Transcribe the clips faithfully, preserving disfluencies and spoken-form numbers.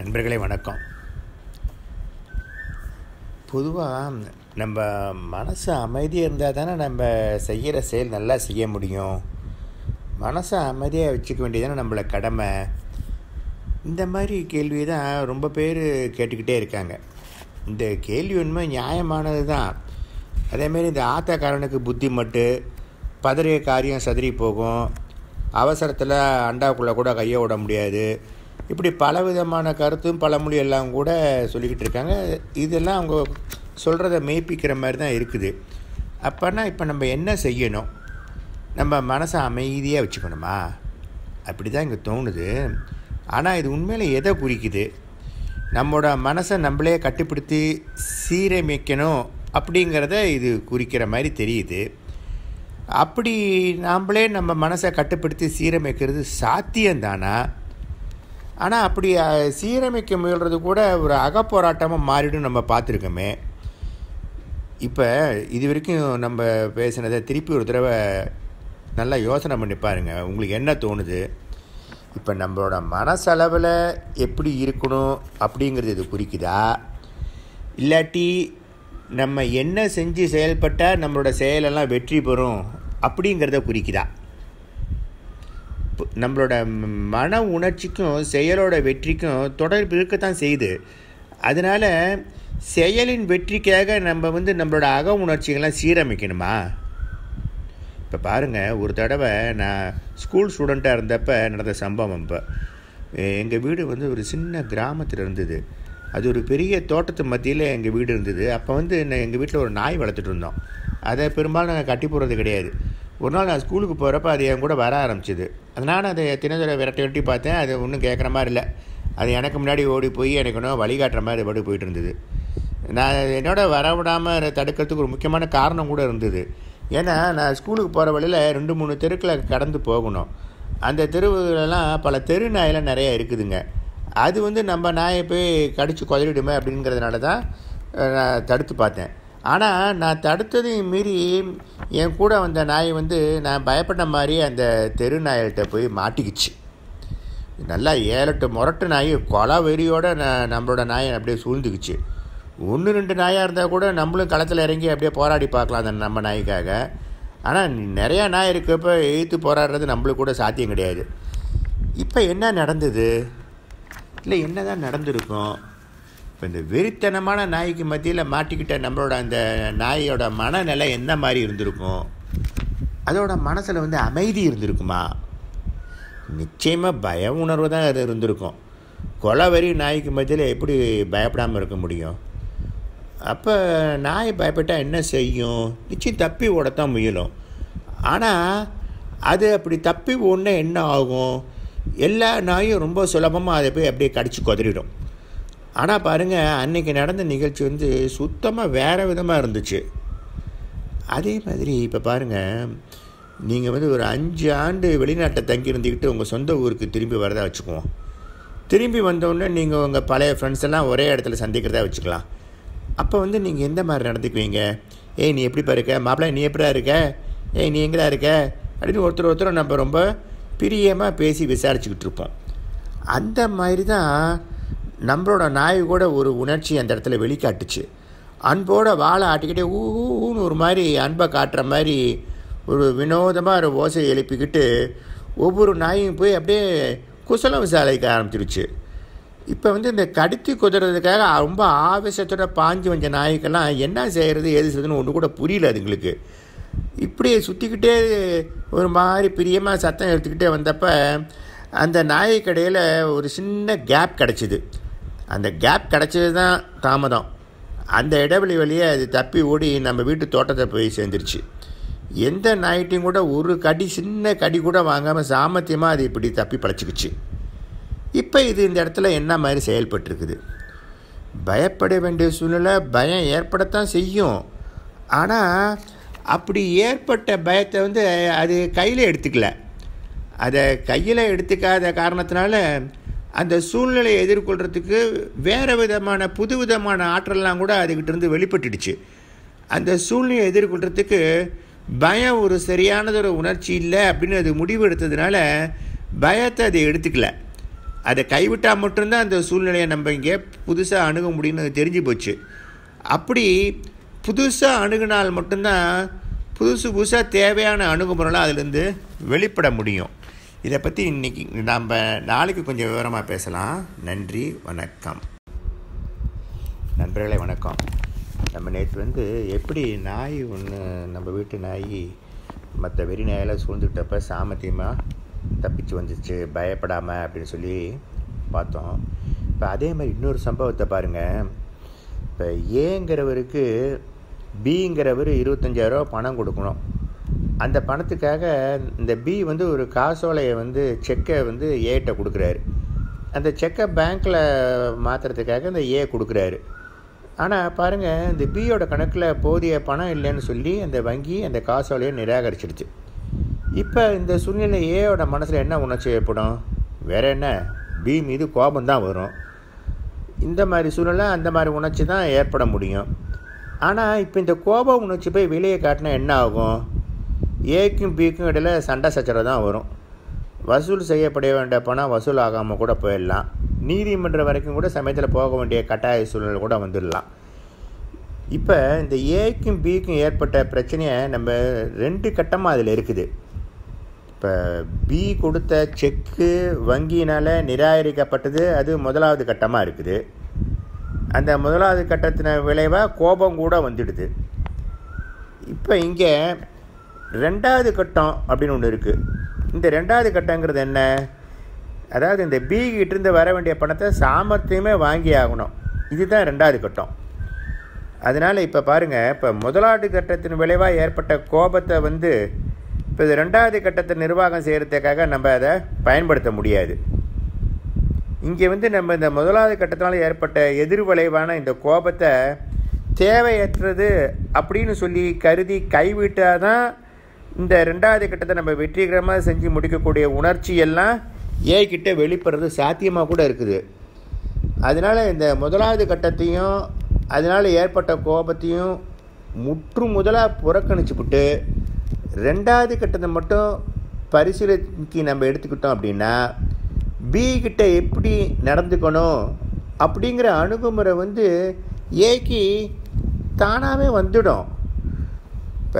நண்பர்களே வணக்கம். பொதுவாக நம்ம மனசு அமைதியாக இருந்தால் தானே நம்ம செய்கிற செயல் நல்லா செய்ய முடியும். மனசை அமைதியாக வச்சுக்க வேண்டியதானே நம்மளை கடமை. இந்த மாதிரி கேள்வி தான் ரொம்ப பேர் கேட்டுக்கிட்டே இருக்காங்க. இந்த கேள்வி உண்மை நியாயமானது தான். அதேமாரி இந்த ஆத்தக்காரனுக்கு புத்தி மட்டு, பதறிய காரியம் சதுரி போகும், அவசரத்தில் அண்டாவுக்குள்ளே கூட கையை விட முடியாது, இப்படி பலவிதமான கருத்தும் பழமொழி எல்லாம் கூட சொல்லிக்கிட்டு இருக்காங்க. இதெல்லாம் அவங்க சொல்கிறத மெய்ப்பிக்கிற மாதிரி தான் இருக்குது. அப்போனா இப்போ நம்ம என்ன செய்யணும்? நம்ம மனசை அமைதியாக வச்சுக்கணுமா? அப்படி தான் இங்கே தோணுது. ஆனால் இது உண்மையில் எதை குறிக்குது? நம்மளோட மனசை நம்மளே கட்டுப்படுத்தி சீரமைக்கணும் அப்படிங்கிறத இது குறிக்கிற மாதிரி தெரியுது. அப்படி நாம்ளே நம்ம மனசை கட்டுப்படுத்தி சீரமைக்கிறது சாத்தியம்தானா? ஆனால் அப்படி சீரமைக்க முயல்றது கூட ஒரு அகப்போராட்டமாக மாறிடும் நம்ம பார்த்துருக்கோமே. இப்போ இது வரைக்கும் நம்ம பேசினதை திருப்பி ஒரு தடவை நல்லா யோசனை பண்ணி பாருங்கள். உங்களுக்கு என்ன தோணுது? இப்போ நம்மளோட மனசளவில் எப்படி இருக்கணும் அப்படிங்கிறது இது குறிக்குதா? இல்லாட்டி நம்ம என்ன செஞ்சு செயல்பட்டால் நம்மளோட செயலெல்லாம் வெற்றி பெறும் அப்படிங்கிறத குறிக்குதா? நம்மளோட மன உணர்ச்சிக்கும் செயலோட வெற்றிக்கும் தொடர்பு இருக்கத்தான் செய்யுது. அதனால் செயலின் வெற்றிக்காக நம்ம வந்து நம்மளோட அக உணர்ச்சிகள்லாம் சீரமைக்கணுமா? இப்போ பாருங்கள், ஒரு தடவை நான் ஸ்கூல் ஸ்டூடெண்ட்டாக இருந்தப்போ நடந்த சம்பவம். இப்போ எங்கள் வீடு வந்து ஒரு சின்ன கிராமத்தில் இருந்தது. அது ஒரு பெரிய தோட்டத்து மத்தியில் எங்கள் வீடு இருந்தது. அப்போ வந்து எங்கள் வீட்டில் ஒரு நாய் வளர்த்துட்டு இருந்தோம். அதை பெரும்பாலும் நாங்கள் கட்டி போடுறது கிடையாது. ஒரு நாள் நான் ஸ்கூலுக்கு போகிறப்ப அது என் கூட வர ஆரம்பிச்சிது. அதனால் அதை தினதரை விரட்டி விரட்டி பார்த்தேன். அது ஒன்றும் கேட்குற மாதிரி இல்லை. அது எனக்கு முன்னாடி ஓடி போய் எனக்கு ஒன்றும் வழிகாட்டுற மாதிரி படி போயிட்டு இருந்தது. நான் என்னோட வர விடாமல் தடுக்கிறதுக்கு ஒரு முக்கியமான காரணம் கூட இருந்தது. ஏன்னா நான் ஸ்கூலுக்கு போகிற வழியில் ரெண்டு மூணு தெருக்களை கடந்து போகணும். அந்த தெருவுலலாம் பல தெரு நாயெல்லாம் நிறையா இருக்குதுங்க. அது வந்து நம்ம நாயை போய் கடித்து கொதறிடுமே அப்படிங்கிறதுனால தான் நான் தடுத்து பார்த்தேன். ஆனால் நான் தடுத்ததையும் மீறி என் கூட வந்த நாய் வந்து நான் பயப்பட்ட மாதிரி அந்த தெரு நாய்கிட்ட போய் மாட்டிக்கிச்சு. நல்லா ஏழெட்டு முரட்டு நாய் கொலை வெறியோடு நான் நம்மளோட நாயை அப்படியே சூழ்ந்துக்குச்சு. ஒன்று ரெண்டு நாயாக இருந்தால் கூட நம்மளும் களத்தில் இறங்கி அப்படியே போராடி பார்க்கலாம் அந்த நம்ம நாய்க்காக. ஆனால் நிறையா நாய் இருக்கப்போ எதிர்த்து போராடுறது நம்மளுக்கு கூட சாத்தியம் கிடையாது. இப்போ என்ன நடந்தது? இல்லை என்ன தான் நடந்திருக்கும்? இப்போ இந்த வெறித்தனமான நாய்க்கு மத்தியில் மாட்டிக்கிட்ட நம்மளோட அந்த நாயோட மனநிலை என்ன மாதிரி இருந்திருக்கும்? அதோட மனசில் வந்து அமைதி இருந்திருக்குமா? நிச்சயமாக பய உணர்வு தான் அது இருந்திருக்கும். கொலவெறி நாய்க்கு மத்தியில் எப்படி பயப்படாமல் இருக்க முடியும்? அப்போ நாய் பயப்பட்டால் என்ன செய்யும்? நிச்சயம் தப்பி ஓடத்தான் முயலும். ஆனால் அது அப்படி தப்பி ஓடினா என்ன ஆகும்? எல்லா நாயும் ரொம்ப சுலபமாக அதை போய் அப்படியே கடிச்சு கொதறிடும். ஆனால் பாருங்கள், அன்றைக்கி நடந்த நிகழ்ச்சி வந்து சுத்தமாக வேறு விதமாக இருந்துச்சு. அதே மாதிரி இப்போ பாருங்கள், நீங்கள் வந்து ஒரு அஞ்சு ஆண்டு வெளிநாட்டை தங்கி இருந்துக்கிட்டு உங்கள் சொந்த ஊருக்கு திரும்பி வரதா வச்சுக்குவோம். திரும்பி வந்தோடனே நீங்கள் உங்கள் பழைய ஃப்ரெண்ட்ஸ் எல்லாம் ஒரே இடத்துல சந்திக்கிறதா வச்சுக்கலாம். அப்போ வந்து நீங்கள் எந்த மாதிரி நடந்துக்குவீங்க? ஏய் நீ எப்படிப்பா இருக்க? மாப்பிள்ளை நீ எப்படியா இருக்க? ஏய் நீ எங்கடா இருக்க? அப்படின்னு ஒருத்தர் ஒருத்தர் நம்ம ரொம்ப பிரியமாக பேசி விசாரிச்சுக்கிட்டு இருப்போம். அந்த மாதிரி தான் நம்மளோட நாய் கூட ஒரு உணர்ச்சி அந்த இடத்துல வெளிக்காட்டுச்சு. அன்போட வாழை ஆட்டிக்கிட்டே ஊன்னு ஒரு மாதிரி அன்பை காட்டுற மாதிரி ஒரு வினோதமாக ஒரு ஓசையை எழுப்பிக்கிட்டு ஒவ்வொரு நாயும் போய் அப்படியே குசலம் விசாரிக்க ஆரம்பிச்சிருச்சு. இப்போ வந்து இந்த கடித்து குதிரதுக்காக ரொம்ப ஆவேசத்தோட பாஞ்சு வந்த நாய்க்கெல்லாம் என்ன செய்கிறது ஏது செய்யுதுன்னு ஒன்று கூட புரியல அதுங்களுக்கு. இப்படியே சுற்றிக்கிட்டே ஒரு மாதிரி பிரியமாக சத்தம் எடுத்துக்கிட்டே வந்தப்போ அந்த நாய்க்கடையில் ஒரு சின்ன கேப் கிடச்சிது. அந்த கேப் கிடச்சது தான் தாமதம். அந்த இடைவெளி வழியே அது தப்பி ஓடி நம்ம வீட்டு தோட்டத்தை போய் சேர்ந்துருச்சு. எந்த நாய்ட்டையும் கூட ஒரு கடி சின்ன கடி கூட வாங்காமல் சாமர்த்தியமாக அது இப்படி தப்பி பழச்சிக்கிச்சு. இப்போ இது இந்த இடத்துல என்ன மாதிரி செயல்பட்டுருக்குது? பயப்பட வேண்டிய சூழ்நிலை பயம் ஏற்படத்தான் செய்யும். ஆனால் அப்படி ஏற்பட்ட பயத்தை வந்து அது கையில் எடுத்துக்கல. அதை கையில் எடுத்துக்காத காரணத்தினால அந்த சூழ்நிலையை எதிர்கொள்கிறதுக்கு வேறு விதமான புது விதமான ஆற்றல்லாம் கூட அதுக்கிட்டேருந்து வெளிப்பட்டுடுச்சு. அந்த சூழ்நிலையை எதிர்கொள்கிறதுக்கு பயம் ஒரு சரியானதொரு உணர்ச்சி இல்லை அப்படின்னு அது முடிவு எடுத்ததுனால பயத்தை அதை எடுத்துக்கல. அதை கைவிட்டால் மட்டும்தான் அந்த சூழ்நிலையை நம்ம இங்கே புதுசாக அணுக முடியும்னு தெரிஞ்சு போச்சு. அப்படி புதுசாக அணுகினால் மட்டும்தான் புதுசு புதுசாக தேவையான அணுகுமுறைலாம் அதிலேருந்து வெளிப்பட முடியும். இதை பற்றி இன்றைக்கி நம்ம நாளைக்கு கொஞ்சம் விவரமாக பேசலாம். நன்றி, வணக்கம். நண்பர்களே வணக்கம். நம்ம நேற்று வந்து எப்படி நாய் ஒன்று, நம்ம வீட்டு நாய் மற்ற வெறி நாயெல்லாம் சூழ்ந்துக்கிட்டப்ப சாமர்த்தியமாக தப்பிச்சு வந்துச்சு பயப்படாமல் அப்படின்னு சொல்லி பார்த்தோம். இப்போ அதே மாதிரி இன்னொரு சம்பவத்தை பாருங்கள். இப்போ ஏங்கிறவருக்கு பிங்கிறவர் இருபத்தஞ்சாயிரரூவா பணம் கொடுக்கணும். அந்த பணத்துக்காக இந்த பி வந்து ஒரு காசோலையை வந்து செக்கை வந்து ஏட்ட கொடுக்குறாரு. அந்த செக்கை பேங்க்கில் மாற்றுறதுக்காக இந்த ஏ கொடுக்குறாரு. ஆனால் பாருங்கள், இந்த பியோட கணக்கில் போதிய பணம் இல்லைன்னு சொல்லி அந்த வங்கி அந்த காசோலையை நிராகரிச்சிடுச்சு. இப்போ இந்த சூழ்நிலை ஏயோட மனசில் என்ன உணர்ச்சி ஏற்படும்? வேறு என்ன, பி மீது கோபம்தான் வரும். இந்த மாதிரி சூழ்நிலை அந்த மாதிரி உணர்ச்சி தான் ஏற்பட முடியும். ஆனால் இப்போ இந்த கோப உணர்ச்சி போய் வெளியே காட்டினா என்ன ஆகும்? ஏக்கும் பிக்கும் இடையில் சண்டை சச்சரவு தான் வரும். வசூல் செய்யப்பட வேண்டிய பணம் வசூல் ஆகாமல் கூட போயிடலாம். நீதிமன்றம் வரைக்கும் கூட சமயத்தில் போக வேண்டிய கட்டாய சூழ்நிலை கூட வந்துடலாம். இப்போ இந்த ஏக்கும் பிக்கும் ஏற்பட்ட பிரச்சனையை நம்ம ரெண்டு கட்டமாக அதில் இருக்குது. இப்போ பி கொடுத்த செக்கு வங்கியினால் நிராகரிக்கப்பட்டது, அது முதலாவது கட்டமாக இருக்குது. அந்த முதலாவது கட்டத்தின விளைவாக கோபம் கூட வந்துடுது. இப்போ இங்கே ரெண்டாவது கட்டம் அப்படின்னு ஒன்று இருக்குது. இந்த ரெண்டாவது கட்டங்கிறது என்ன? அதாவது இந்த பி கிட்டேருந்து வர வேண்டிய பணத்தை சாமர்த்தியமே வாங்கி ஆகணும். இதுதான் ரெண்டாவது கட்டம். அதனால் இப்போ பாருங்கள், இப்போ முதலாவது கட்டத்தின் விளைவாக ஏற்பட்ட கோபத்தை வந்து இப்போ இது ரெண்டாவது கட்டத்தை நிர்வாகம் செய்கிறதுக்காக நம்ம அதை பயன்படுத்த முடியாது. இங்கே வந்து நம்ம இந்த முதலாவது கட்டத்தினால் ஏற்பட்ட எதிர்விளைவான இந்த கோபத்தை தேவையற்றது அப்படின்னு சொல்லி கருதி கைவிட்டால் தான் இந்த ரெண்டாவது கட்டத்தை நம்ம வெற்றிகரமாக செஞ்சு முடிக்கக்கூடிய உணர்ச்சியெல்லாம் ஏகிட்ட வெளிப்படுறது சாத்தியமாக கூட இருக்குது. அதனால் இந்த முதலாவது கட்டத்தையும் அதனால் ஏற்பட்ட கோபத்தையும் முற்று முதலாக புறக்கணிச்சுவிட்டு ரெண்டாவது கட்டத்தை மட்டும் பரிசீலிக்கு நம்ம எடுத்துக்கிட்டோம் அப்படின்னா பி கிட்ட எப்படி நடந்துக்கணும் அப்படிங்கிற அணுகுமுறை வந்து ஏக்கு தானாகவே வந்துடும். இப்போ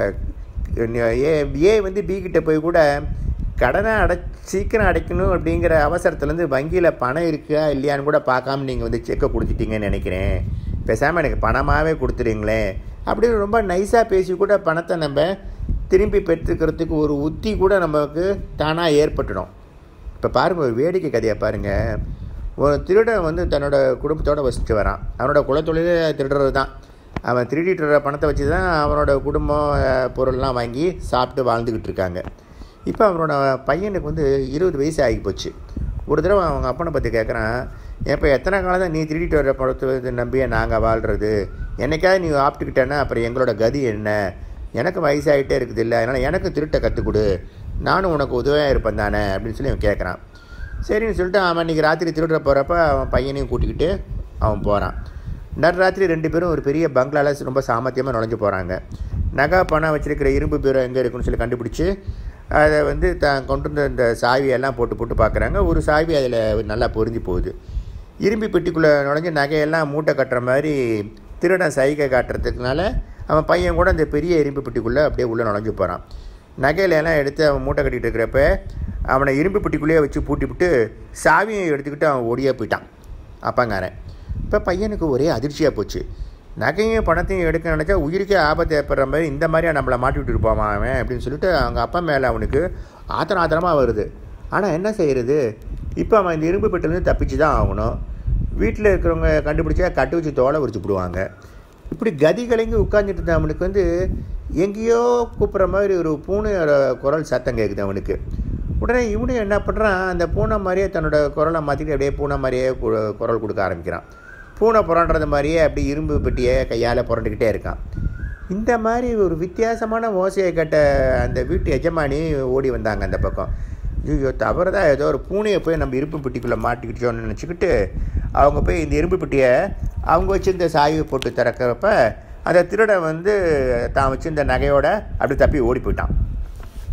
ஏ ஏ வந்து பி கிட்ட போய் கூட கடனை அடை சீக்கிரம் அடைக்கணும் அப்படிங்கிற அவசரத்துலேருந்து வங்கியில் பணம் இருக்கா இல்லையான்னு கூட பார்க்காம நீங்கள் வந்து செக்கை கொடுத்துட்டீங்கன்னு நினைக்கிறேன், பேசாமல் எனக்கு பணமாகவே கொடுத்துறீங்களே அப்படின்னு ரொம்ப நைஸாக பேசி கூட பணத்தை நம்ம திரும்பி பெற்றுக்கிறதுக்கு ஒரு உத்தி கூட நமக்கு தானாக ஏற்பட்டுடும். இப்போ பாருங்கள், ஒரு வேடிக்கை கதையை பாருங்கள். ஒரு திருடன் வந்து தன்னோட குடும்பத்தோடு வசித்து வரான். அவனோட குலத்தொழிலே திருடுறது தான். அவன் திருடிட்டு வர பணத்தை வச்சு தான் அவனோட குடும்பம் பொருள்லாம் வாங்கி சாப்பிட்டு வாழ்ந்துக்கிட்டு இருக்காங்க. இப்போ அவனோட பையனுக்கு வந்து இருபது வயசு ஆகி போச்சு. ஒரு தடவை அவங்க அப்பனை பற்றி கேட்குறான், இப்போ எத்தனை காலம் தான் நீ திருடிட்டு வர பணத்தை நம்பியே நாங்கள் வாழ்கிறது? என்னைக்காவது நீ ஆப்பிட்டுக்கிட்டேன்னா அப்புறம் எங்களோட கதி என்ன? எனக்கு வயசாகிட்டே இருக்குது இல்லை, அதனால் எனக்கு திருட்டை கற்றுக் கொடு, நானும் உனக்கு உதவியாக இருப்பேன் தானே அப்படின்னு சொல்லி அவன் கேட்குறான். சரின்னு சொல்லிட்டு அவன் இன்றைக்கி ராத்திரி திருடுற போகிறப்ப அவன் பையனையும் கூட்டிக்கிட்டு அவன் போகிறான். நடுராத்திரி ரெண்டு பேரும் ஒரு பெரிய பங்களாவில் ரொம்ப சாமர்த்தியமாக நுழைஞ்சு போகிறாங்க. நகை பணம் வச்சுருக்கிற இரும்பு பீரோ எங்கே இருக்குன்னு சொல்லி கண்டுபிடிச்சி அதை வந்து தான் கொண்டு வந்த இந்த சாவியெல்லாம் போட்டு போட்டு பார்க்குறாங்க. ஒரு சாவி அதில் நல்லா பொருந்தி போகுது. இரும்பு பெட்டிக்குள்ளே நுழைஞ்சு நகையெல்லாம் மூட்டை கட்டுற மாதிரி திருடன் சைகை காட்டுறதுக்குனால அவன் பையன் கூட அந்த பெரிய இரும்பு பெட்டிக்குள்ளே அப்படியே உள்ளே நுழைஞ்சு போகிறான். நகையிலெல்லாம் எடுத்து அவன் மூட்டை கட்டிகிட்டு இருக்கிறப்ப அவனை இரும்பு பெட்டிக்குள்ளேயே வச்சு பூட்டி விட்டு சாவியை எடுத்துக்கிட்டு அவன் ஓடியே போயிட்டான் அப்பாங்காரன். இப்போ பையனுக்கு ஒரே அதிர்ச்சியாக போச்சு. நகையும் பணத்தையும் எடுக்க நினச்சா உயிருக்கே ஆபத்து ஏற்படுற மாதிரி இந்த மாதிரியாக நம்மளை மாட்டி விட்டு இருப்பான் அவன் அப்படின்னு சொல்லிட்டு அவங்க அப்பா மேலே அவனுக்கு ஆத்திரம் ஆத்திரமாக வருது. ஆனால் என்ன செய்கிறது? இப்போ அவன் இந்த இரும்பு பெட்டிலேருந்து தப்பிச்சு தான் ஆகணும். வீட்டில் இருக்கிறவங்க கண்டுபிடிச்சா கட்டு வச்சு தோலை உரிச்சு விடுவாங்க. இப்படி கதி கலங்கி உட்காந்துட்டு இருந்த அவனுக்கு வந்து எங்கேயோ கூப்பிட்ற மாதிரி ஒரு பூனையோட குரல் சத்தம் கேட்குது அவனுக்கு. உடனே இவனும் என்ன பண்ணுறான், அந்த பூனை மாதிரியே தன்னோட குரலை மாற்றிட்டு அப்படியே பூனை மாதிரியே குரல் கொடுக்க ஆரம்பிக்கிறான். பூனை புரண்டுறது மாதிரியே அப்படி இரும்பு பெட்டியை கையால் புரண்டுக்கிட்டே இருக்கான். இந்த மாதிரி ஒரு வித்தியாசமான ஓசையை கேட்ட அந்த வீட்டு எஜமானி ஓடி வந்தாங்க அந்த பக்கம். ஐயோ தவறுதான், ஏதோ ஒரு பூனையை போய் நம்ம இரும்பு பெட்டிக்குள்ளே மாட்டிக்கிட்டோன்னு நினச்சிக்கிட்டு அவங்க போய் இந்த இரும்பு பெட்டியை அவங்க வச்சுருந்த சாயை போட்டு திறக்கிறப்ப அந்த திருடன் வந்து தான் வச்சுருந்த நகையோட அப்படி தப்பி ஓடி போயிட்டான்.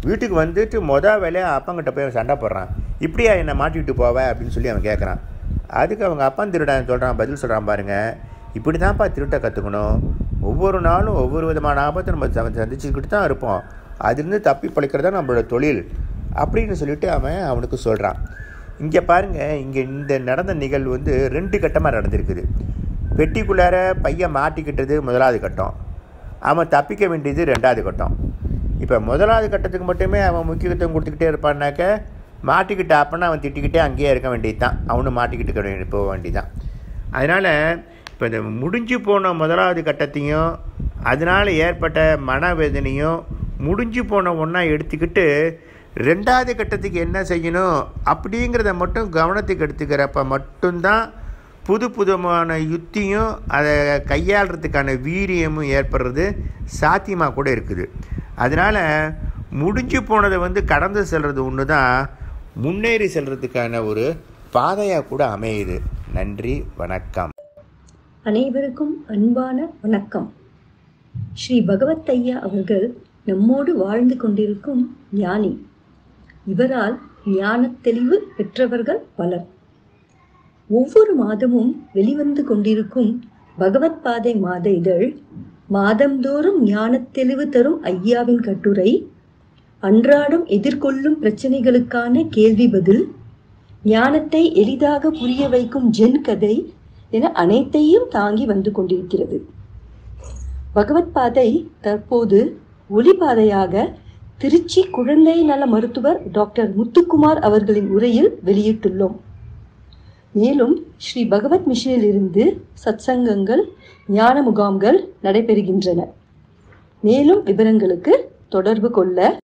வீட்டுக்கு வந்துட்டு மொதல் வேலையாக அப்பங்கிட்ட போய் சண்டை போடுறான். இப்படியா என்னை மாட்டிக்கிட்டு போவ அப்படின்னு சொல்லி அவன் கேட்குறான். அதுக்கு அவங்க அப்பன் திருடன் சொல்கிறான், பதில் சொல்கிறான் பாருங்கள், இப்படி தான்ப்பா திருட்ட கற்றுக்கணும். ஒவ்வொரு நாளும் ஒவ்வொரு விதமான ஆபத்தை நம்ம சந்திச்சுக்கிட்டு தான் இருப்போம். அதுலேருந்து தப்பி பழைக்கிறது தான் நம்மளோட தொழில் அப்படின்னு சொல்லிட்டு அவன் அவனுக்கு சொல்கிறான். இங்கே பாருங்கள், இங்கே இந்த நடந்த நிகழ்வு வந்து ரெண்டு கட்டமாக நடந்திருக்குது. பெட்டிக்குள்ளார பையன் மாட்டிக்கிட்டது முதலாவது கட்டம், அவன் தப்பிக்க வேண்டியது ரெண்டாவது கட்டம். இப்போ முதலாவது கட்டத்துக்கு மட்டுமே அவன் முக்கியத்துவம் கொடுத்துக்கிட்டே இருப்பான்னாக்க, மாட்டிக்கிட்ட அப்பன்னா அவன் திட்டிக்கிட்டே அங்கேயே இருக்க வேண்டியது தான், அவனும் மாட்டிக்கிட்டு போக வேண்டியது தான். அதனால் இப்போ இந்த முடிஞ்சு போன முதலாவது கட்டத்தையும் அதனால் ஏற்பட்ட மனவேதனையும் முடிஞ்சு போன ஒன்றா எடுத்துக்கிட்டு ரெண்டாவது கட்டத்துக்கு என்ன செய்யணும் அப்படிங்கிறத மட்டும் கவனத்துக்கு எடுத்துக்கிறப்ப மட்டும்தான் புது புதுமான யுத்தியும் அதை கையாளுறதுக்கான வீரியமும் ஏற்படுறது சாத்தியமாக கூட இருக்குது. அதனால் முடிஞ்சு போனதை வந்து கடந்து செல்வது ஒன்று தான் முன்னேறி செல்றதுக்கான ஒரு பாதையாக கூட அமையுது. நன்றி, வணக்கம். அனைவருக்கும் அன்பான வணக்கம். ஸ்ரீ பகவத் ஐயா அவர்கள் நம்மோடு வாழ்ந்து கொண்டிருக்கும் ஞானி. இவரால் ஞான தெளிவு பெற்றவர்கள் பலர். ஒவ்வொரு மாதமும் வெளிவந்து கொண்டிருக்கும் பகவத் பாதை மாத இதழ், மாதந்தோறும் ஞான தெளிவு தரும் ஐயாவின் கட்டுரை, அன்றாடம் எதிர்கொள்ளும் பிரச்சனைகளுக்கான கேள்வி பதில், ஞானத்தை எளிதாக புரிய வைக்கும் ஜென் கதை என அனைத்தையும் தாங்கி வந்து கொண்டிருக்கிறது. பகவத் பாதை தற்போது ஒளிபாதையாக திருச்சி குழந்தை நல மருத்துவர் டாக்டர் முத்துக்குமார் அவர்களின் உரையில் வெளியிட்டுள்ளோம். மேலும் ஸ்ரீ பகவத் மிஷனில் இருந்து சத்சங்கங்கள், ஞான முகாம்கள் நடைபெறுகின்றன. மேலும் விவரங்களுக்கு தொடர்பு கொள்ள